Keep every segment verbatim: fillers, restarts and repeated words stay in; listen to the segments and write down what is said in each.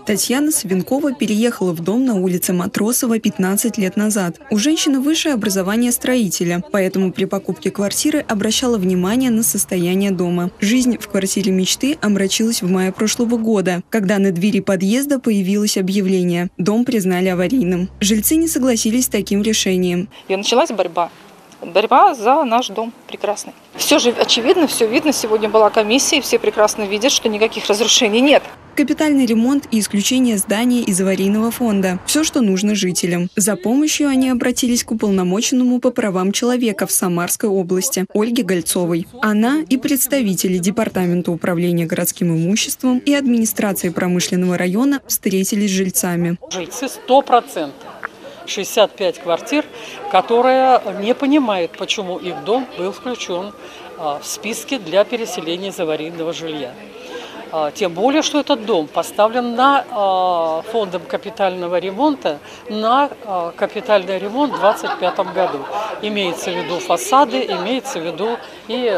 Татьяна Савенкова переехала в дом на улице Матросова пятнадцать лет назад. У женщины высшее образование строителя, поэтому при покупке квартиры обращала внимание на состояние дома. Жизнь в квартире мечты омрачилась в мае прошлого года, когда на двери подъезда появилось объявление: дом признали аварийным. Жильцы не согласились с таким решением. И началась борьба. Борьба за наш дом прекрасный. Все же очевидно, все видно. Сегодня была комиссия, и все прекрасно видят, что никаких разрушений нет. Капитальный ремонт и исключение здания из аварийного фонда. Все, что нужно жителям. За помощью они обратились к уполномоченному по правам человека в Самарской области Ольге Гольцовой. Она и представители Департамента управления городским имуществом и администрации промышленного района встретились с жильцами. Жильцы сто процентов. шестьдесят пять квартир, которые не понимают, почему их дом был включен в списки для переселения из аварийного жилья. Тем более, что этот дом поставлен на фондом капитального ремонта на капитальный ремонт в две тысячи двадцать пятом году. Имеется в виду фасады, имеется в виду и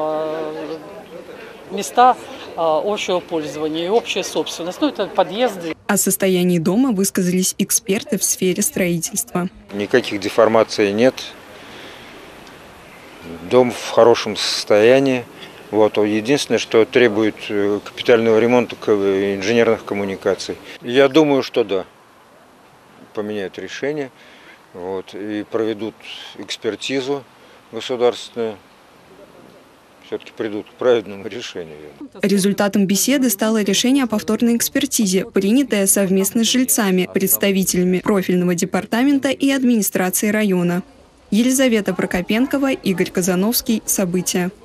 места общего пользования и общая собственность. Ну, это подъезды. О состоянии дома высказались эксперты в сфере строительства. Никаких деформаций нет. Дом в хорошем состоянии. Вот. Единственное, что требует капитального ремонта инженерных коммуникаций. Я думаю, что да. Поменяют решение. Вот. И проведут экспертизу государственную. Все-таки придут к правильному решению. Результатом беседы стало решение о повторной экспертизе, принятое совместно с жильцами, представителями профильного департамента и администрации района. Елизавета Прокопенкова, Игорь Казановский. События.